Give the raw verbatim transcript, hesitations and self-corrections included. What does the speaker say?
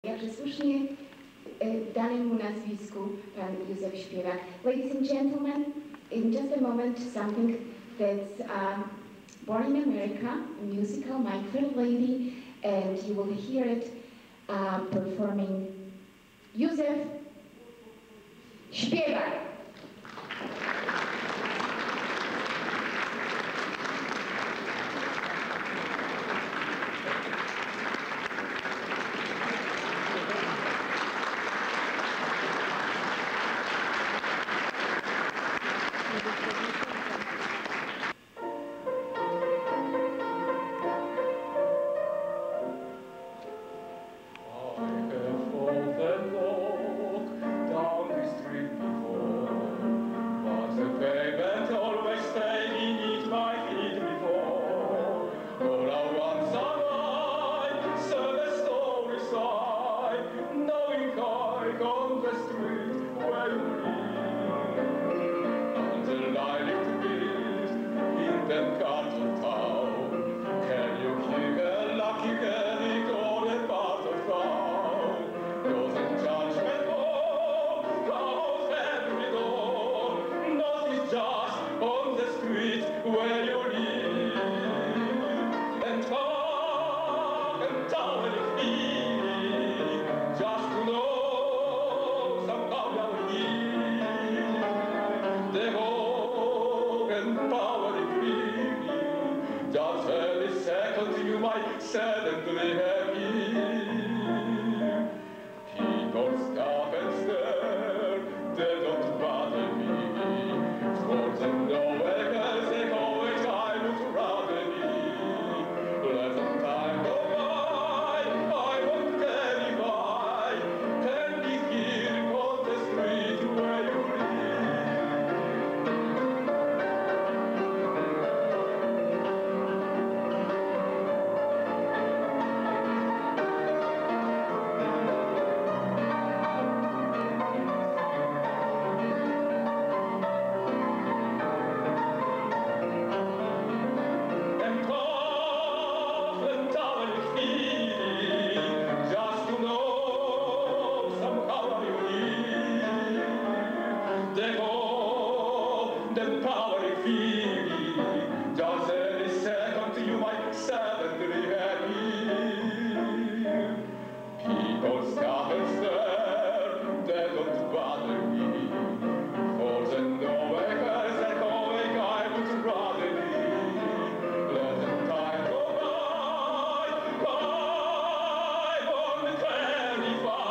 Jakże słusznie dany mu nazwisku pan Józef Śpiewak. Ladies and gentlemen, in just a moment something that's uh, born in America, a musical, My Fair Lady, and you will hear it uh, performing Józef Śpiewak. Bye.